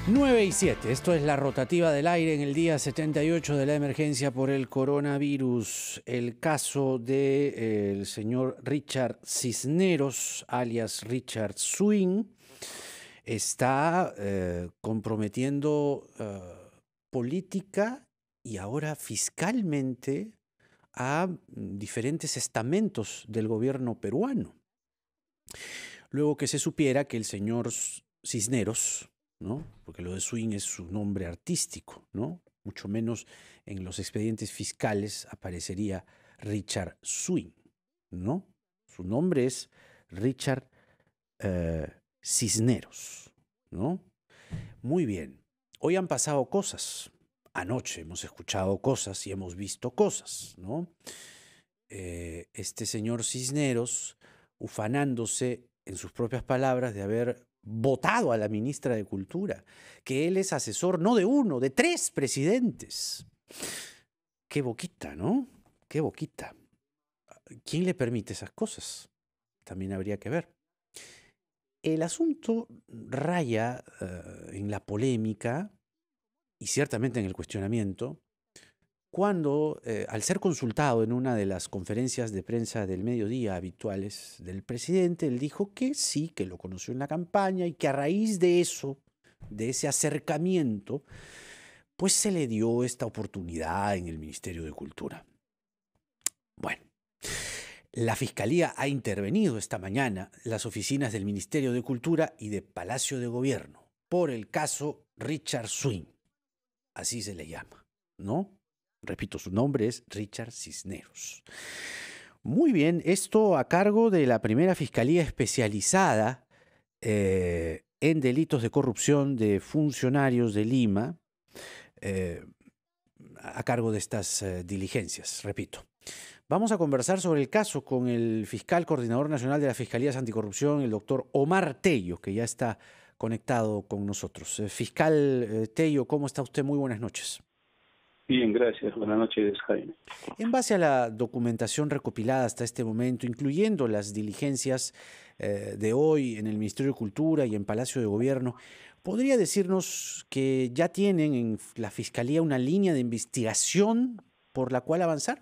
9:07, esto es la rotativa del aire en el día 78 de la emergencia por el coronavirus. El caso del señor Richard Cisneros, alias Richard Swing, está comprometiendo política y ahora fiscalmente a diferentes estamentos del gobierno peruano. Luego que se supiera que el señor Cisneros, ¿no? Porque lo de Swing es su nombre artístico, ¿no? Mucho menos en los expedientes fiscales aparecería Richard Swing, ¿no? Su nombre es Richard Cisneros, ¿no? Muy bien. Hoy han pasado cosas. Anoche hemos escuchado cosas y hemos visto cosas, ¿no? Este señor Cisneros, ufanándose, en sus propias palabras, de haber votado a la ministra de Cultura, que él es asesor no de uno, de 3 presidentes. Qué boquita, ¿no? Qué boquita. ¿Quién le permite esas cosas? También habría que ver. El asunto raya en la polémica y ciertamente en el cuestionamiento cuando, al ser consultado en una de las conferencias de prensa del mediodía habituales del presidente, él dijo que sí, que lo conoció en la campaña y que a raíz de eso, de ese acercamiento, pues se le dio esta oportunidad en el Ministerio de Cultura. Bueno, la Fiscalía ha intervenido esta mañana en las oficinas del Ministerio de Cultura y de Palacio de Gobierno por el caso Richard Swing, así se le llama, ¿no? Repito, su nombre es Richard Cisneros. Muy bien, esto a cargo de la primera Fiscalía especializada en delitos de corrupción de funcionarios de Lima, a cargo de estas diligencias, repito. Vamos a conversar sobre el caso con el fiscal coordinador nacional de las Fiscalías Anticorrupción, el doctor Omar Tello, que ya está conectado con nosotros. Fiscal Tello, ¿cómo está usted? Muy buenas noches. Bien, gracias. Buenas noches, Jaime. En base a la documentación recopilada hasta este momento, incluyendo las diligencias de hoy en el Ministerio de Cultura y en Palacio de Gobierno, ¿podría decirnos que ya tienen en la Fiscalía una línea de investigación por la cual avanzar?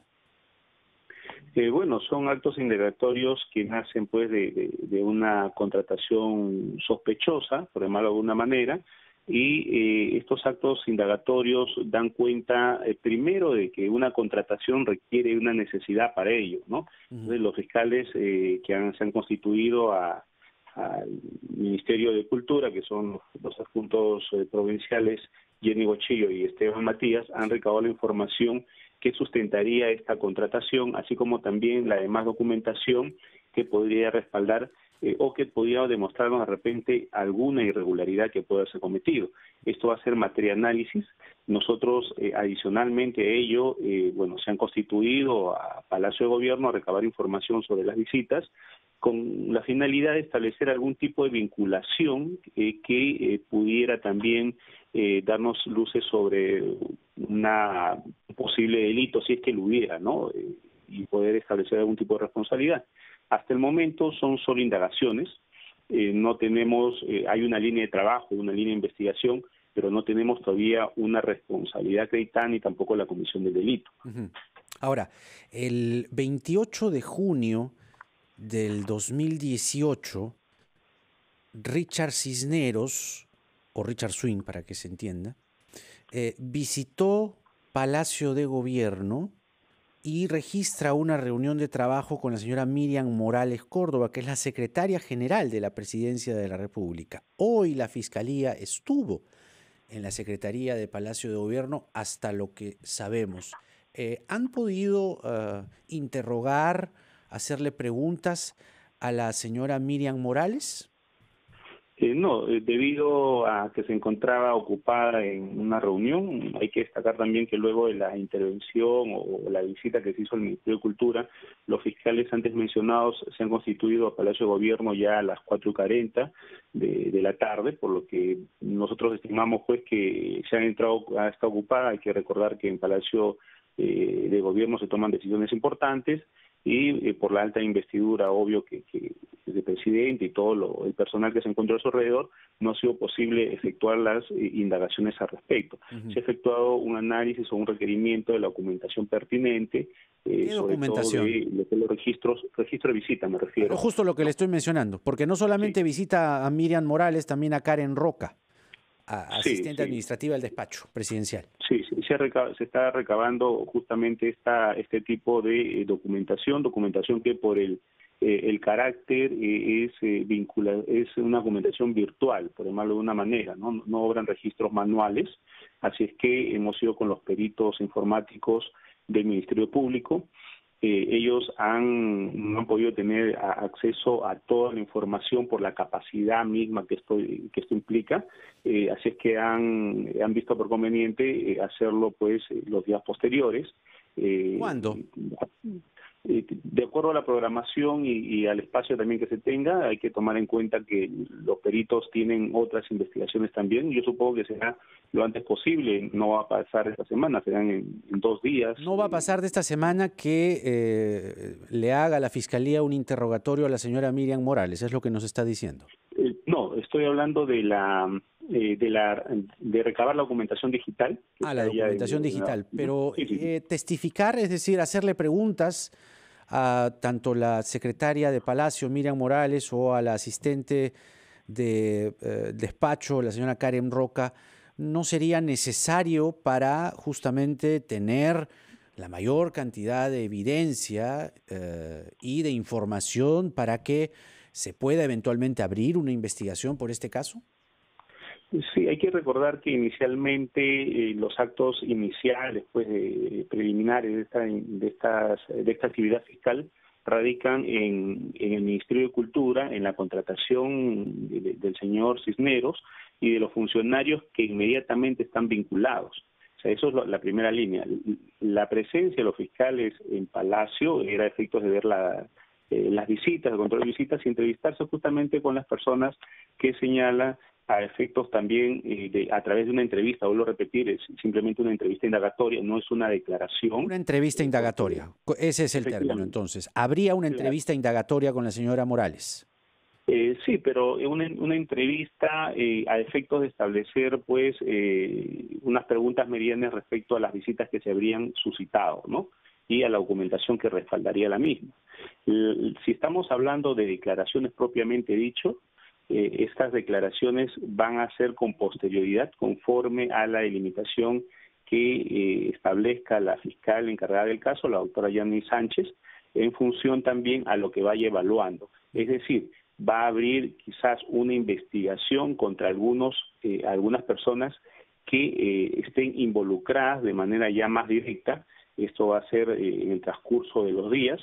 Bueno, son actos indagatorios que nacen pues de una contratación sospechosa, por llamarlo de alguna manera, y estos actos indagatorios dan cuenta primero de que una contratación requiere una necesidad para ello, ¿no? Entonces los fiscales que se han constituido al Ministerio de Cultura, que son los adjuntos provinciales Jenny Bochillo y Esteban Matías, han recabado la información que sustentaría esta contratación, así como también la demás documentación que podría respaldar o que podría demostrarnos de repente alguna irregularidad que pueda ser cometido. Esto va a ser materia de análisis. Nosotros, adicionalmente a ello, bueno, se han constituido a Palacio de Gobierno a recabar información sobre las visitas con la finalidad de establecer algún tipo de vinculación que pudiera también darnos luces sobre un posible delito, si es que lo hubiera, ¿no? Y poder establecer algún tipo de responsabilidad. Hasta el momento son solo indagaciones, no tenemos, hay una línea de trabajo, una línea de investigación, pero no tenemos todavía una responsabilidad acreditada ni tampoco la comisión del delito. Ahora, el 28 de junio del 2018, Richard Cisneros, o Richard Swing para que se entienda, visitó Palacio de Gobierno y registra una reunión de trabajo con la señora Miriam Morales Córdoba, que es la secretaria general de la Presidencia de la República. Hoy la Fiscalía estuvo en la Secretaría de Palacio de Gobierno hasta lo que sabemos. ¿Han podido interrogar, hacerle preguntas a la señora Miriam Morales? No, debido a que se encontraba ocupada en una reunión, hay que destacar también que luego de la intervención o la visita que se hizo al Ministerio de Cultura, los fiscales antes mencionados se han constituido a Palacio de Gobierno ya a las 4:40 de la tarde, por lo que nosotros estimamos pues que se han entrado a esta ocupada. Hay que recordar que en Palacio de Gobierno se toman decisiones importantes. y por la alta investidura, obvio que el presidente y todo el personal que se encuentra a su alrededor, no ha sido posible efectuar las indagaciones al respecto. Se ha efectuado un análisis o un requerimiento de la documentación pertinente, ¿Qué sobre documentación? todo de los registro de visita, me refiero. Justo lo que le estoy mencionando, porque no solamente visita a Miriam Morales, también a Karen Roca, asistente administrativa del despacho presidencial. Sí, se está recabando justamente este tipo de documentación que por el carácter es una documentación virtual, por llamarlo de una manera, no obran registros manuales, así es que hemos ido con los peritos informáticos del Ministerio Público. Ellos no han podido tener acceso a toda la información por la capacidad misma que esto implica, así es que han visto por conveniente hacerlo pues los días posteriores. ¿Cuándo? De acuerdo a la programación y al espacio también que se tenga, hay que tomar en cuenta que los peritos tienen otras investigaciones también. Yo supongo que será lo antes posible, no va a pasar esta semana, serán en 2 días. No va a pasar de esta semana que le haga la Fiscalía un interrogatorio a la señora Miriam Morales, es lo que nos está diciendo. No, estoy hablando de recabar la documentación digital. La documentación digital, pero sí. Testificar, es decir, hacerle preguntas a tanto la secretaria de Palacio, Miriam Morales, o a la asistente de despacho, la señora Karen Roca, ¿no sería necesario para justamente tener la mayor cantidad de evidencia y de información para que se pueda eventualmente abrir una investigación por este caso? Sí, hay que recordar que inicialmente los actos iniciales, pues preliminares de esta actividad fiscal radican en el Ministerio de Cultura, en la contratación del señor Cisneros y de los funcionarios que inmediatamente están vinculados. O sea, eso es la primera línea. La presencia de los fiscales en Palacio era a efectos de ver las visitas, el control de visitas y entrevistarse justamente con las personas que señala a efectos también a través de una entrevista, vuelvo a repetir, es simplemente una entrevista indagatoria, no es una declaración. Una entrevista indagatoria, ese es el término entonces. ¿Habría una entrevista indagatoria con la señora Morales? Sí, pero una entrevista a efectos de establecer pues unas preguntas medianas respecto a las visitas que se habrían suscitado, ¿no? Y a la documentación que respaldaría la misma. Si estamos hablando de declaraciones propiamente dicho, estas declaraciones van a ser con posterioridad conforme a la delimitación que establezca la fiscal encargada del caso, la doctora Yanni Sánchez, en función también a lo que vaya evaluando. Es decir, va a abrir quizás una investigación contra algunas personas que estén involucradas de manera ya más directa. Esto va a ser en el transcurso de los días,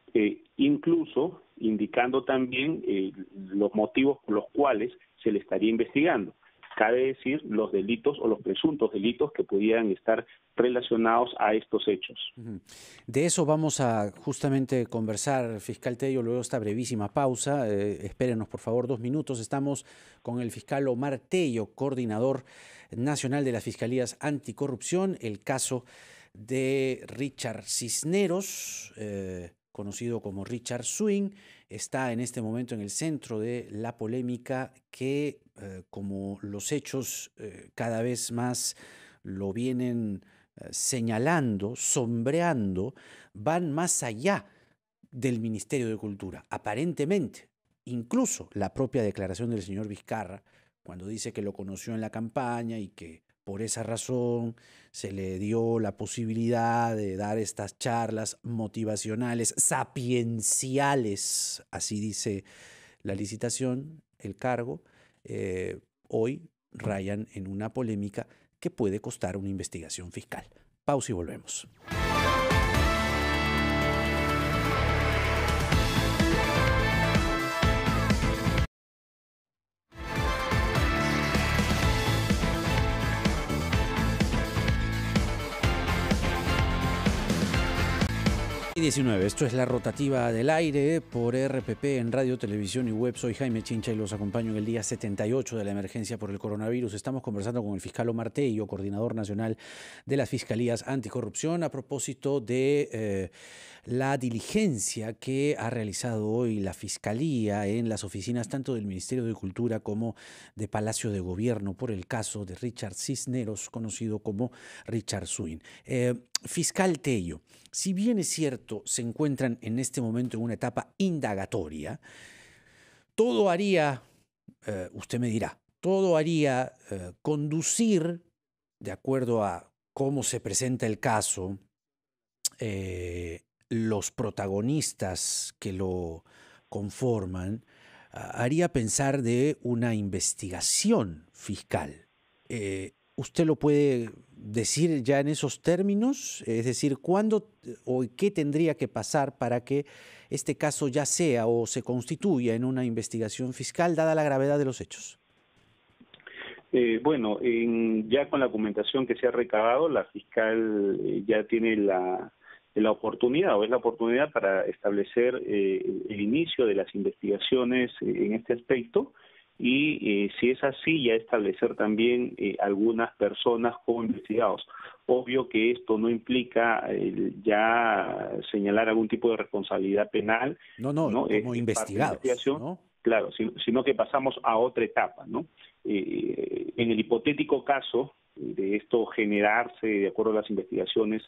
incluso indicando también los motivos por los cuales se le estaría investigando. Cabe decir los delitos o los presuntos delitos que pudieran estar relacionados a estos hechos. De eso vamos a justamente conversar, fiscal Tello, luego de esta brevísima pausa. Espérenos, por favor, 2 minutos. Estamos con el fiscal Omar Tello, coordinador nacional de las Fiscalías Anticorrupción, el caso de Richard Cisneros, conocido como Richard Swing, está en este momento en el centro de la polémica que, como los hechos cada vez más lo vienen señalando, sombreando, van más allá del Ministerio de Cultura, aparentemente. Incluso la propia declaración del señor Vizcarra, cuando dice que lo conoció en la campaña y que por esa razón se le dio la posibilidad de dar estas charlas motivacionales, sapienciales, así dice la licitación, el cargo, hoy rayan en una polémica que puede costar una investigación fiscal. Pausa y volvemos. 6:19, esto es la rotativa del aire por RPP en radio, televisión y web. Soy Jaime Chincha y los acompaño en el día 78 de la emergencia por el coronavirus. Estamos conversando con el fiscal Omar Tello, coordinador nacional de las Fiscalías Anticorrupción, a propósito de la diligencia que ha realizado hoy la Fiscalía en las oficinas tanto del Ministerio de Cultura como de Palacio de Gobierno por el caso de Richard Cisneros, conocido como Richard Swing. Fiscal Tello, si bien es cierto, se encuentran en este momento en una etapa indagatoria, todo haría, usted me dirá, todo haría conducir, de acuerdo a cómo se presenta el caso, los protagonistas que lo conforman, haría pensar de una investigación fiscal. ¿Usted lo puede decir ya en esos términos? Es decir, ¿cuándo o qué tendría que pasar para que este caso ya sea o se constituya en una investigación fiscal, dada la gravedad de los hechos? Bueno, ya con la documentación que se ha recabado, la fiscal ya tiene la oportunidad, o es la oportunidad para establecer el inicio de las investigaciones en este aspecto, y si es así, ya establecer también algunas personas como investigados. Obvio que esto no implica ya señalar algún tipo de responsabilidad penal. No, como investigados, ¿no? Claro, sino que pasamos a otra etapa, ¿no? En el hipotético caso de esto generarse, de acuerdo a las investigaciones,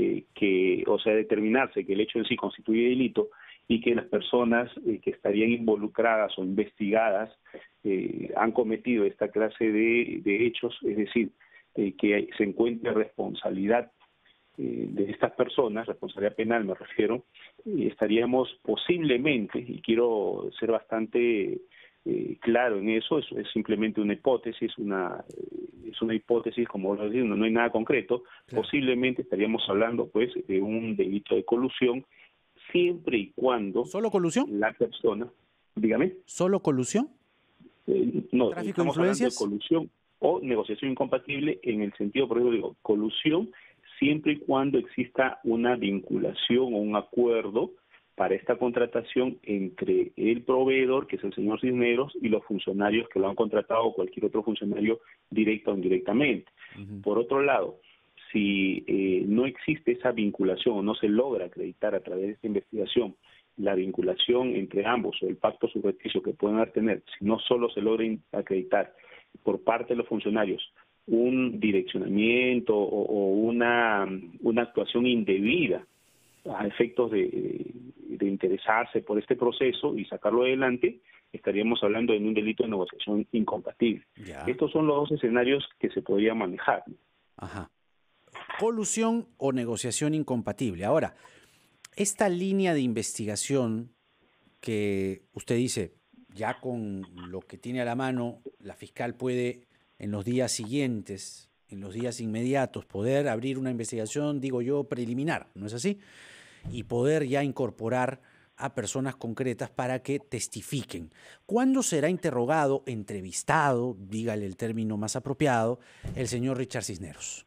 determinarse que el hecho en sí constituye delito y que las personas que estarían involucradas o investigadas han cometido esta clase de hechos, es decir, que se encuentre responsabilidad de estas personas, responsabilidad penal me refiero, estaríamos posiblemente, y quiero ser bastante claro en eso, es simplemente una hipótesis, es una hipótesis, como lo digo, no hay nada concreto, claro. Posiblemente estaríamos hablando pues de un delito de colusión, siempre y cuando... ¿Solo colusión? La persona, dígame. ¿Solo colusión? No, ¿Tráfico de estamos hablando influencias? de colusión o negociación incompatible en el sentido, por ejemplo, digo, colusión siempre y cuando exista una vinculación o un acuerdo para esta contratación entre el proveedor, que es el señor Cisneros, y los funcionarios que lo han contratado o cualquier otro funcionario directo o indirectamente. Por otro lado, si no existe esa vinculación o no se logra acreditar a través de esta investigación la vinculación entre ambos o el pacto subrepticio que puedan tener, si no solo se logra acreditar por parte de los funcionarios un direccionamiento o una actuación indebida a efectos de interesarse por este proceso y sacarlo adelante, estaríamos hablando de un delito de negociación incompatible. Ya. Estos son los dos escenarios que se podría manejar. Ajá. Colusión o negociación incompatible. Ahora, esta línea de investigación que usted dice, ya con lo que tiene a la mano, la fiscal puede en los días siguientes, en los días inmediatos, poder abrir una investigación, digo yo, preliminar, ¿no es así? Y poder ya incorporar a personas concretas para que testifiquen. ¿Cuándo será interrogado, entrevistado, dígale el término más apropiado, el señor Richard Cisneros?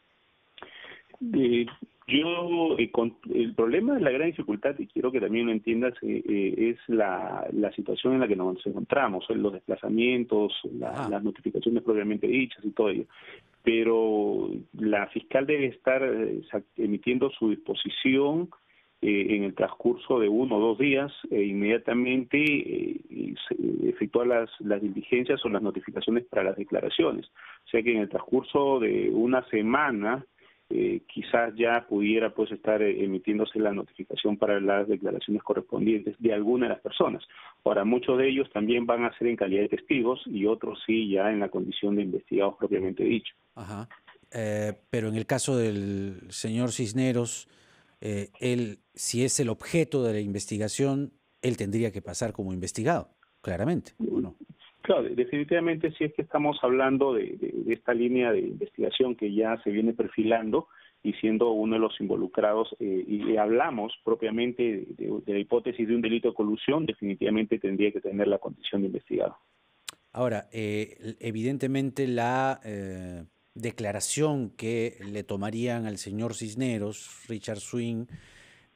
El problema, la gran dificultad, y quiero que también lo entiendas, es la situación en la que nos encontramos, los desplazamientos, las notificaciones propiamente dichas y todo ello. Pero la fiscal debe estar emitiendo su disposición en el transcurso de 1 o 2 días, inmediatamente efectuar las diligencias o las notificaciones para las declaraciones. O sea que en el transcurso de una semana, quizás ya pudiera pues estar emitiéndose la notificación para las declaraciones correspondientes de alguna de las personas. Ahora, muchos de ellos también van a ser en calidad de testigos y otros sí ya en la condición de investigados propiamente dicho. Ajá. Pero en el caso del señor Cisneros, él, si es el objeto de la investigación, él tendría que pasar como investigado, claramente, ¿o no? Claro, definitivamente sí es que estamos hablando de esta línea de investigación que ya se viene perfilando y siendo uno de los involucrados, y hablamos propiamente de la hipótesis de un delito de colusión, definitivamente tendría que tener la condición de investigado. Ahora, evidentemente la declaración que le tomarían al señor Cisneros, Richard Swing,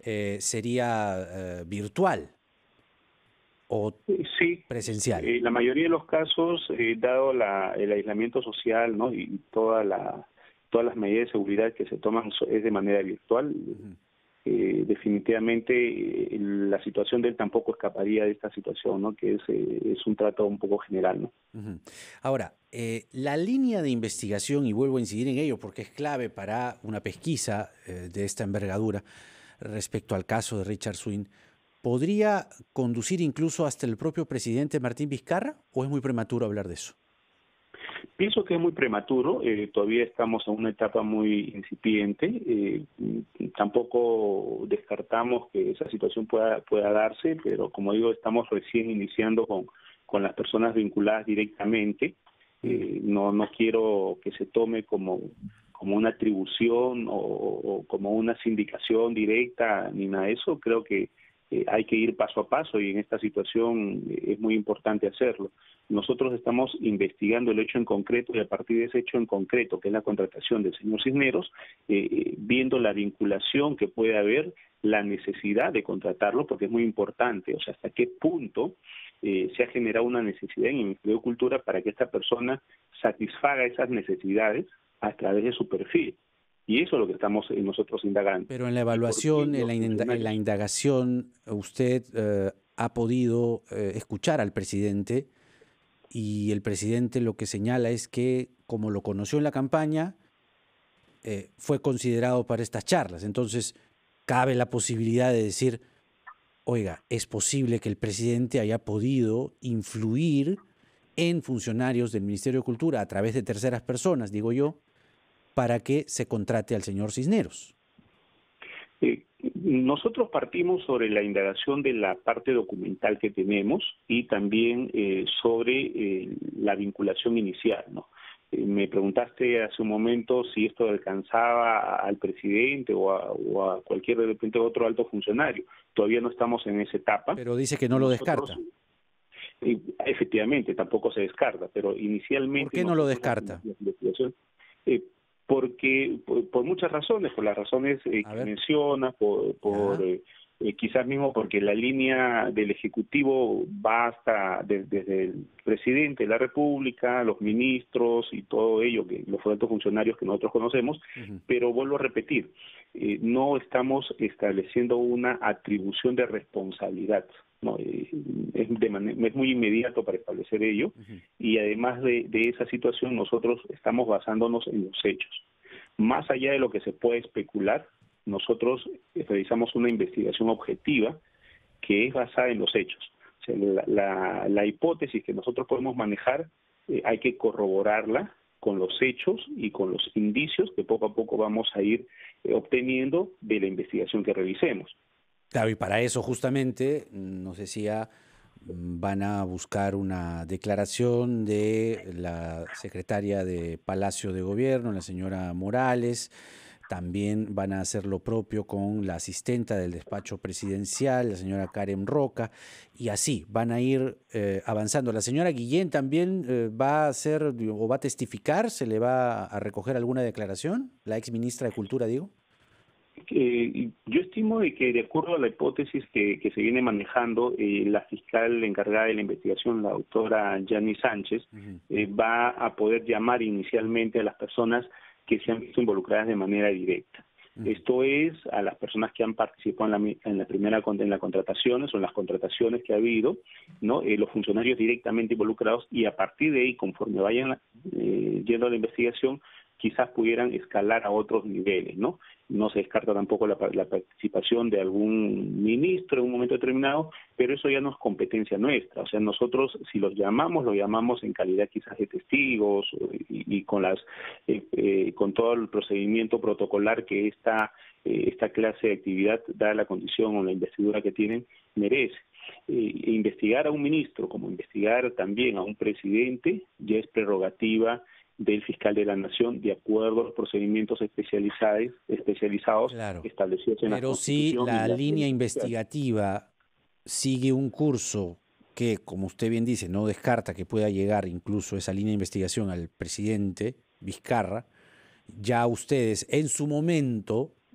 sería virtual o Sí, presencial. la mayoría de los casos, dado el aislamiento social, ¿no? Y todas las medidas de seguridad que se toman es de manera virtual. Definitivamente la situación de él tampoco escaparía de esta situación, ¿no? Que es un trato un poco general, ¿no? Ahora, la línea de investigación, y vuelvo a incidir en ello porque es clave para una pesquisa de esta envergadura respecto al caso de Richard Swing, ¿podría conducir incluso hasta el propio presidente Martín Vizcarra o es muy prematuro hablar de eso? Pienso que es muy prematuro, todavía estamos en una etapa muy incipiente, tampoco descartamos que esa situación pueda darse, pero como digo, estamos recién iniciando con las personas vinculadas directamente. No quiero que se tome como una atribución o como una sindicación directa ni nada de eso. Creo que hay que ir paso a paso y en esta situación es muy importante hacerlo. Nosotros estamos investigando el hecho en concreto y a partir de ese hecho en concreto, que es la contratación del señor Cisneros, viendo la vinculación que puede haber, la necesidad de contratarlo, porque es muy importante, o sea, hasta qué punto se ha generado una necesidad en el Ministerio de Cultura para que esta persona satisfaga esas necesidades a través de su perfil. Y eso es lo que estamos nosotros indagando. Pero en la evaluación, en la indagación, usted ha podido escuchar al presidente y el presidente lo que señala es que, como lo conoció en la campaña, fue considerado para estas charlas. Entonces, cabe la posibilidad de decir, oiga, es posible que el presidente haya podido influir en funcionarios del Ministerio de Cultura a través de terceras personas, digo yo, para que se contrate al señor Cisneros. Nosotros partimos sobre la indagación de la parte documental que tenemos y también sobre la vinculación inicial, ¿no? Me preguntaste hace un momento si esto alcanzaba al presidente o a cualquier de repente otro alto funcionario. Todavía no estamos en esa etapa. Pero dice que no lo descarta. Efectivamente, tampoco se descarta, pero inicialmente... ¿Por qué no lo descarta? Porque por muchas razones, por las razones que menciona, quizás mismo porque la línea del Ejecutivo va hasta desde el presidente de la República, los ministros y todo ello, que los altos funcionarios que nosotros conocemos, pero vuelvo a repetir, no estamos estableciendo una atribución de responsabilidad. No, es muy inmediato para establecer ello y además de esa situación nosotros estamos basándonos en los hechos. Más allá de lo que se puede especular, nosotros realizamos una investigación objetiva que es basada en los hechos. O sea, la hipótesis que nosotros podemos manejar hay que corroborarla con los hechos y con los indicios que poco a poco vamos a ir obteniendo de la investigación que realicemos. Claro, y para eso justamente, nos decía, van a buscar una declaración de la secretaria de Palacio de Gobierno, la señora Morales. También van a hacer lo propio con la asistenta del despacho presidencial, la señora Karen Roca, y así van a ir avanzando. La señora Guillén también va a hacer o va a testificar, ¿se le va a recoger alguna declaración? La ex ministra de Cultura, digo. Yo estimo de que de acuerdo a la hipótesis que se viene manejando, la fiscal encargada de la investigación, la doctora Yanni Sánchez, va a poder llamar inicialmente a las personas que se han visto involucradas de manera directa. Esto es a las personas que han participado en la contrataciones o en las contrataciones que ha habido, ¿no? Los funcionarios directamente involucrados, y a partir de ahí, conforme vayan yendo a la investigación, quizás pudieran escalar a otros niveles, ¿no? No se descarta tampoco la participación de algún ministro en un momento determinado, pero eso ya no es competencia nuestra. O sea, nosotros si los llamamos en calidad quizás de testigos y con con todo el procedimiento protocolar que esta clase de actividad, dada la condición o la investidura que tienen, merece. Investigar a un ministro, como investigar también a un presidente, ya es prerrogativa del fiscal de la Nación, de acuerdo a los procedimientos especializados claro, establecidos en la Constitución. Pero si la línea investigativa sigue un curso que, como usted bien dice, no descarta que pueda llegar incluso esa línea de investigación al presidente Vizcarra, ya ustedes en su momento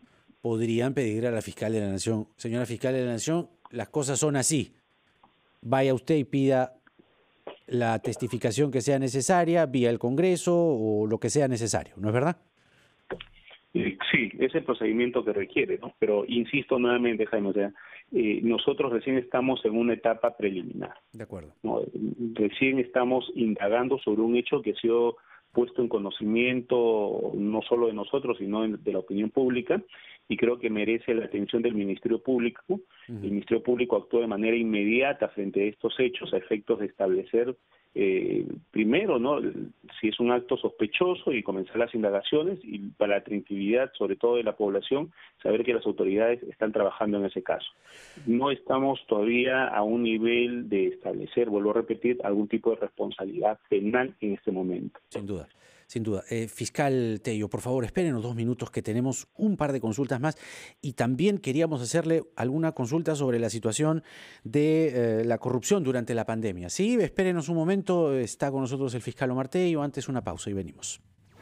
podrían pedir a la fiscal de la Nación: señora fiscal de la Nación, las cosas son así. Vaya usted y pida la testificación que sea necesaria vía el Congreso o lo que sea necesario, ¿no es verdad? Sí, es el procedimiento que requiere, ¿no? Pero insisto nuevamente, Jaime, o sea, nosotros recién estamos en una etapa preliminar. De acuerdo. ¿No? Recién estamos indagando sobre un hecho que ha sido puesto en conocimiento no solo de nosotros, sino de la opinión pública, y creo que merece la atención del Ministerio Público. El Ministerio Público actuó de manera inmediata frente a estos hechos a efectos de establecer primero, ¿no?, si es un acto sospechoso y comenzar las indagaciones, y para la tranquilidad sobre todo de la población, saber que las autoridades están trabajando en ese caso. No estamos todavía a un nivel de establecer, vuelvo a repetir, algún tipo de responsabilidad penal en este momento. Sin duda. Sin duda. Fiscal Tello, por favor, espérenos 2 minutos que tenemos un par de consultas más y también queríamos hacerle alguna consulta sobre la situación de la corrupción durante la pandemia. Sí, espérenos un momento, está con nosotros el fiscal Omar Tello. Antes una pausa y venimos.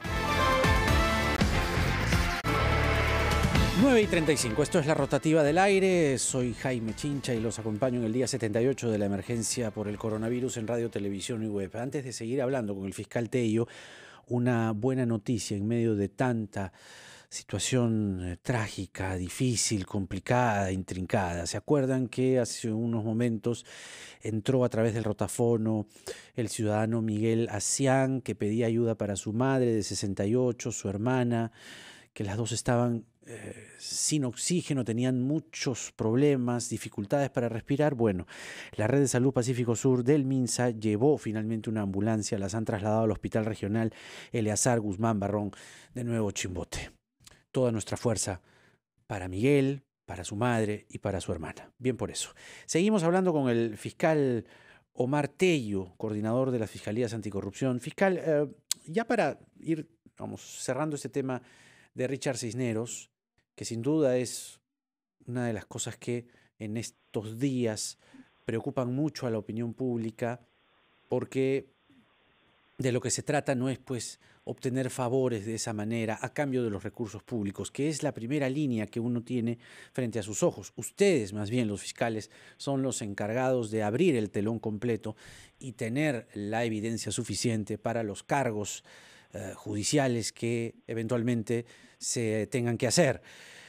9:35, esto es La Rotativa del Aire, soy Jaime Chincha y los acompaño en el día 78 de la emergencia por el coronavirus en radio, televisión y web. Antes de seguir hablando con el fiscal Tello, una buena noticia en medio de tanta situación trágica, difícil, complicada, intrincada. ¿Se acuerdan que hace unos momentos entró a través del rotafono el ciudadano Miguel Asián, que pedía ayuda para su madre de 68, su hermana, que las dos estaban sin oxígeno, tenían muchos problemas, dificultades para respirar? Bueno, la Red de Salud Pacífico Sur del MINSA llevó finalmente una ambulancia, las han trasladado al Hospital Regional Eleazar Guzmán Barrón de Nuevo Chimbote. Toda nuestra fuerza para Miguel, para su madre y para su hermana. Bien por eso. Seguimos hablando con el fiscal Omar Tello, coordinador de las Fiscalías Anticorrupción. Fiscal, ya para ir cerrando este tema de Richard Cisneros, que sin duda es una de las cosas que en estos días preocupan mucho a la opinión pública, porque de lo que se trata no es pues obtener favores de esa manera a cambio de los recursos públicos, que es la primera línea que uno tiene frente a sus ojos. Ustedes, más bien los fiscales, son los encargados de abrir el telón completo y tener la evidencia suficiente para los cargos judiciales que eventualmente se tengan que hacer.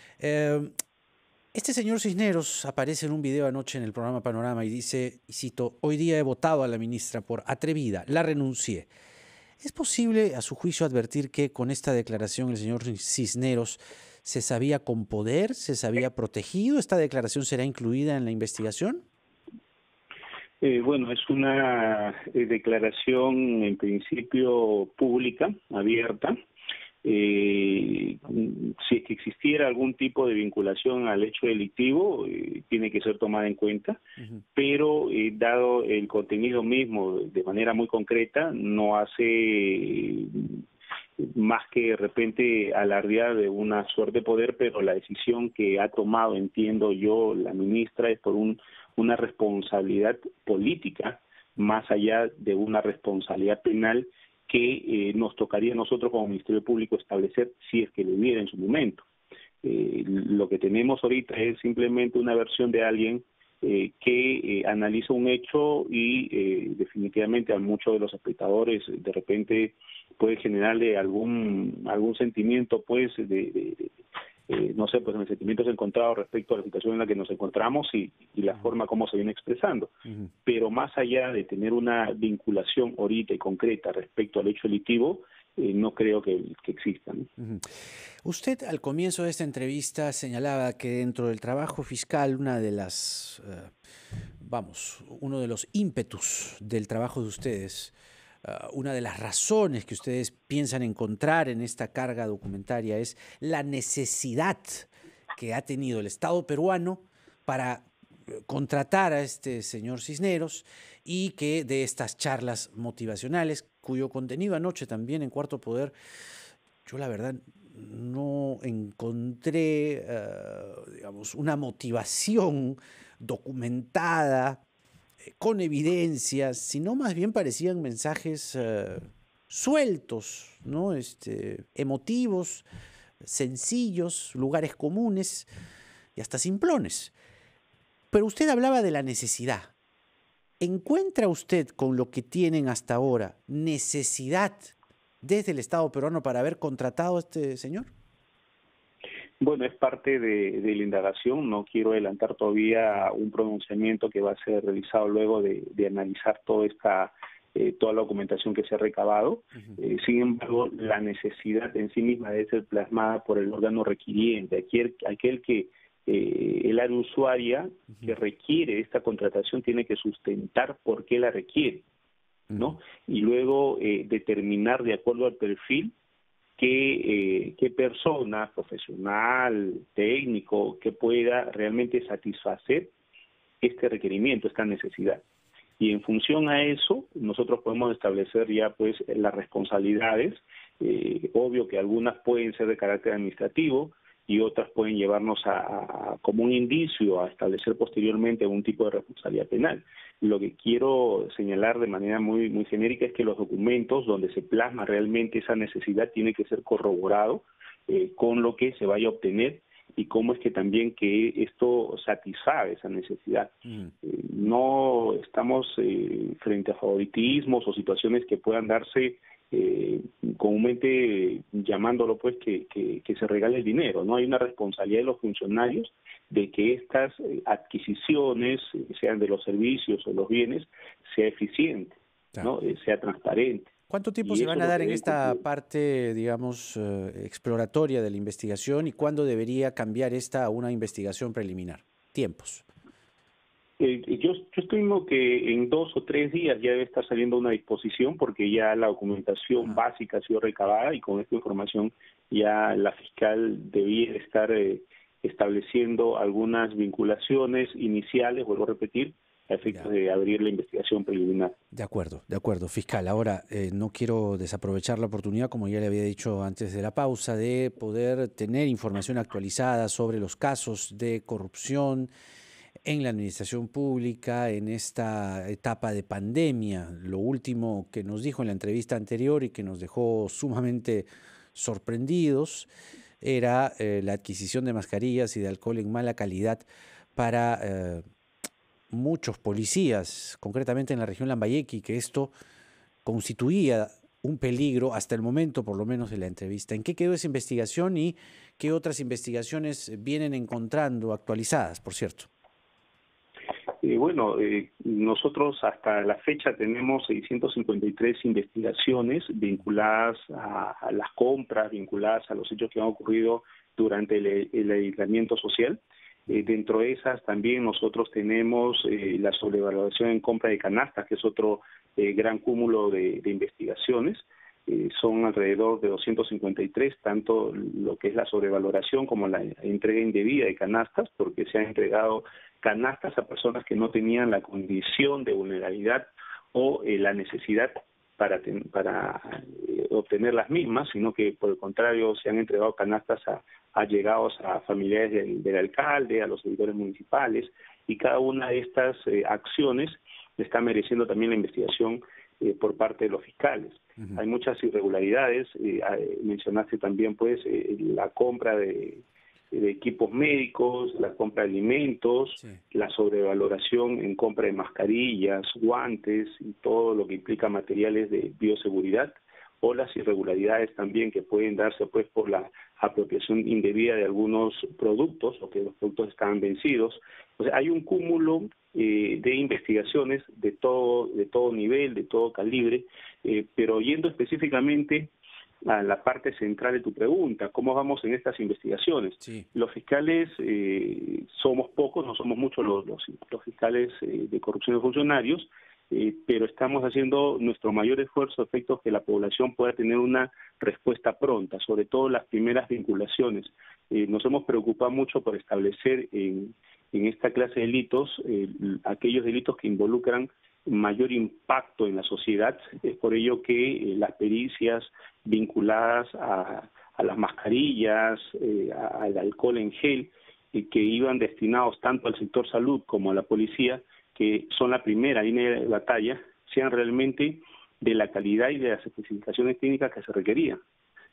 Este señor Cisneros aparece en un video anoche en el programa Panorama y dice, y cito: hoy día he votado a la ministra por atrevida, la renuncié. ¿Es posible, a su juicio, advertir que con esta declaración el señor Cisneros se sabía con poder, se sabía protegido? ¿Esta declaración será incluida en la investigación? Bueno, es una declaración en principio pública, abierta. Si es que existiera algún tipo de vinculación al hecho delictivo, tiene que ser tomada en cuenta, pero dado el contenido mismo de manera muy concreta, no hace más que de repente alardear de una suerte de poder, pero la decisión que ha tomado, entiendo yo, la ministra es por una responsabilidad política, más allá de una responsabilidad penal que nos tocaría a nosotros como Ministerio Público establecer si es que lo hubiera en su momento. Lo que tenemos ahorita es simplemente una versión de alguien que analiza un hecho y definitivamente a muchos de los espectadores de repente puede generarle algún sentimiento pues no sé, pues en sentimientos encontrados respecto a la situación en la que nos encontramos y la forma como se viene expresando. Pero más allá de tener una vinculación ahorita y concreta respecto al hecho delictivo, no creo que exista, ¿no? Usted al comienzo de esta entrevista señalaba que dentro del trabajo fiscal una de las, uno de los ímpetus del trabajo de ustedes, una de las razones que ustedes piensan encontrar en esta carga documentaria es la necesidad que ha tenido el Estado peruano para contratar a este señor Cisneros y que de estas charlas motivacionales, cuyo contenido anoche también en Cuarto Poder, yo la verdad no encontré, una motivación documentada, con evidencias, sino más bien parecían mensajes sueltos, ¿no? Emotivos, sencillos, lugares comunes y hasta simplones. Pero usted hablaba de la necesidad. ¿Encuentra usted con lo que tienen hasta ahora necesidad desde el Estado peruano para haber contratado a este señor? Bueno, es parte de la indagación. No quiero adelantar todavía un pronunciamiento que va a ser realizado luego de analizar toda la documentación que se ha recabado. Sin embargo, la necesidad en sí misma debe ser plasmada por el órgano requiriente, aquel que el área usuaria que requiere esta contratación tiene que sustentar por qué la requiere, ¿no? Y luego determinar de acuerdo al perfil qué persona profesional, técnico, que pueda realmente satisfacer este requerimiento, esta necesidad. Y en función a eso, nosotros podemos establecer ya pues las responsabilidades. Obvio que algunas pueden ser de carácter administrativo y otras pueden llevarnos como un indicio a establecer posteriormente algún tipo de responsabilidad penal. Lo que quiero señalar de manera muy genérica es que los documentos donde se plasma realmente esa necesidad tiene que ser corroborado con lo que se vaya a obtener y cómo es que también que esto satisfaga esa necesidad. No estamos frente a favoritismos o situaciones que puedan darse comúnmente llamándolo pues que se regale el dinero, ¿no? Hay una responsabilidad de los funcionarios de que estas adquisiciones, sean de los servicios o los bienes, sea eficiente, ¿no? Sea transparente. ¿Cuánto tiempo se van a dar en esta parte, digamos, exploratoria de la investigación y cuándo debería cambiar esta a una investigación preliminar? Tiempos. Yo estimo que en 2 o 3 días ya debe estar saliendo una disposición porque ya la documentación básica ha sido recabada y con esta información ya la fiscal debía estar estableciendo algunas vinculaciones iniciales, vuelvo a repetir, a efectos de abrir la investigación preliminar. De acuerdo, fiscal. Ahora, no quiero desaprovechar la oportunidad, como ya le había dicho antes de la pausa, de poder tener información actualizada sobre los casos de corrupción en la administración pública en esta etapa de pandemia. Lo último que nos dijo en la entrevista anterior y que nos dejó sumamente sorprendidos era la adquisición de mascarillas y de alcohol en mala calidad para muchos policías, concretamente en la región Lambayeque, que esto constituía un peligro hasta el momento, por lo menos de la entrevista. ¿En qué quedó esa investigación y qué otras investigaciones vienen encontrando actualizadas, por cierto? Nosotros hasta la fecha tenemos 653 investigaciones vinculadas a las compras, vinculadas a los hechos que han ocurrido durante el aislamiento social. Dentro de esas también nosotros tenemos la sobrevaloración en compra de canastas, que es otro gran cúmulo de investigaciones. Son alrededor de 253, tanto lo que es la sobrevaloración como la entrega indebida de canastas, porque se han entregado canastas a personas que no tenían la condición de vulnerabilidad o la necesidad para obtener las mismas, sino que por el contrario se han entregado canastas a allegados a familiares del alcalde, a los servidores municipales, y cada una de estas acciones está mereciendo también la investigación por parte de los fiscales. Hay muchas irregularidades, mencionaste también pues la compra de equipos médicos, la compra de alimentos, la sobrevaloración en compra de mascarillas, guantes y todo lo que implica materiales de bioseguridad, o las irregularidades también que pueden darse pues por la apropiación indebida de algunos productos o que los productos estaban vencidos. O sea, hay un cúmulo de investigaciones de todo nivel, de todo calibre, pero yendo específicamente a la parte central de tu pregunta, ¿cómo vamos en estas investigaciones? Sí. Los fiscales somos pocos, no somos muchos los fiscales de corrupción de funcionarios, pero estamos haciendo nuestro mayor esfuerzo a efectos que la población pueda tener una respuesta pronta, sobre todo las primeras vinculaciones. Nos hemos preocupado mucho por establecer en esta clase de delitos aquellos delitos que involucran mayor impacto en la sociedad. Es por ello que las pericias vinculadas a las mascarillas, al alcohol en gel, que iban destinados tanto al sector salud como a la policía, que son la primera línea de batalla, sean realmente de la calidad y de las especificaciones técnicas que se requerían.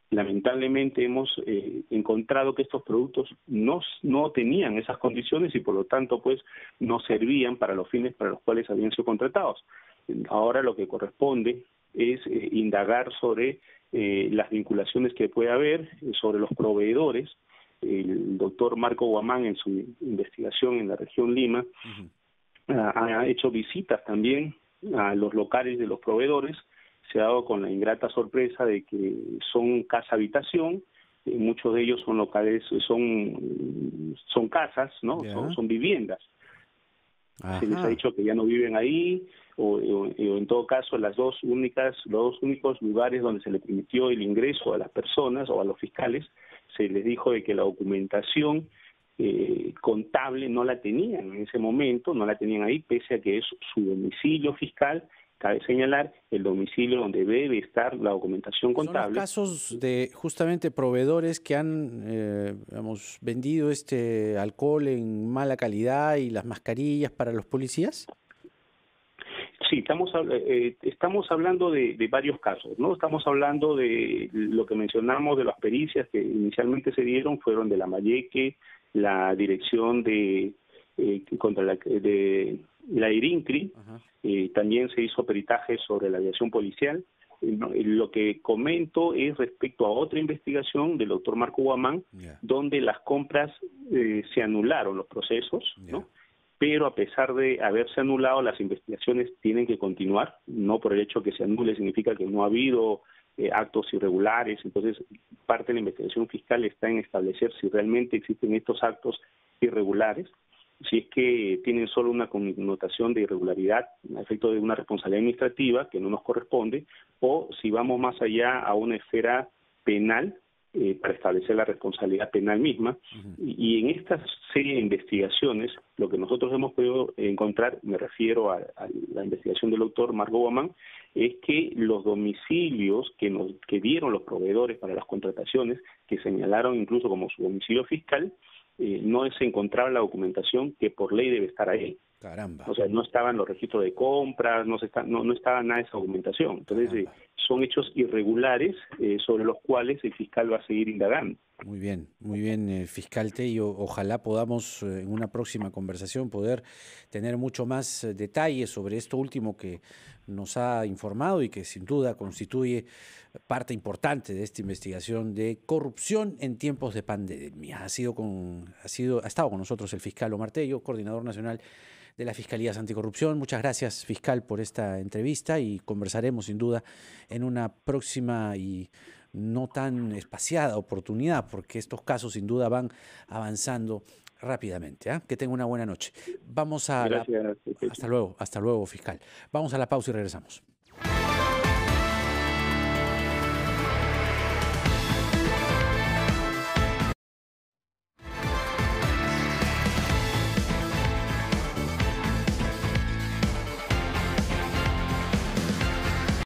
Lamentablemente hemos encontrado que estos productos no tenían esas condiciones y por lo tanto pues no servían para los fines para los cuales habían sido contratados. Ahora lo que corresponde es indagar sobre las vinculaciones que puede haber, sobre los proveedores. El doctor Marco Guamán, en su investigación en la región Lima, ha hecho visitas también a los locales de los proveedores. Se ha dado con la ingrata sorpresa de que son casa-habitación, muchos de ellos son locales, son casas, ¿no? Son viviendas. Ajá. Se les ha dicho que ya no viven ahí, o en todo caso los dos únicos lugares donde se le permitió el ingreso a las personas o a los fiscales, se les dijo de que la documentación contable no la tenían en ese momento, no la tenían ahí, pese a que es su domicilio fiscal. Cabe señalar el domicilio donde debe estar la documentación contable. Son los casos de justamente proveedores que han vendido este alcohol en mala calidad y las mascarillas para los policías. Sí, estamos hablando de varios casos, ¿no? Estamos hablando de lo que mencionamos de las pericias que inicialmente se dieron, fueron de la Mayeque, la dirección de la IRINCRI, también se hizo peritaje sobre la aviación policial. Lo que comento es respecto a otra investigación del doctor Marco Guamán, donde las compras se anularon los procesos, ¿no? Pero a pesar de haberse anulado, las investigaciones tienen que continuar. No por el hecho que se anule significa que no ha habido actos irregulares. Entonces, parte de la investigación fiscal está en establecer si realmente existen estos actos irregulares, si es que tienen solo una connotación de irregularidad a efecto de una responsabilidad administrativa que no nos corresponde, o si vamos más allá a una esfera penal para establecer la responsabilidad penal misma. Y en esta serie de investigaciones, lo que nosotros hemos podido encontrar, me refiero a la investigación del doctor Marco Guamán, es que los domicilios que dieron los proveedores para las contrataciones, que señalaron incluso como su domicilio fiscal, no se encontraba la documentación que por ley debe estar ahí. Caramba. O sea, no estaban los registros de compras, no estaba nada de esa documentación. Entonces, son hechos irregulares sobre los cuales el fiscal va a seguir indagando. Muy bien, fiscal Tello. Ojalá podamos en una próxima conversación poder tener mucho más detalles sobre esto último que nos ha informado y que sin duda constituye parte importante de esta investigación de corrupción en tiempos de pandemia. Ha estado con nosotros el fiscal Omar Tello, coordinador nacional de las Fiscalías Anticorrupción. Muchas gracias, fiscal, por esta entrevista y conversaremos sin duda en una próxima y no tan espaciada oportunidad, porque estos casos sin duda van avanzando rápidamente. Que tenga una buena noche. Vamos a Gracias. Hasta luego, fiscal. Vamos a la pausa y regresamos.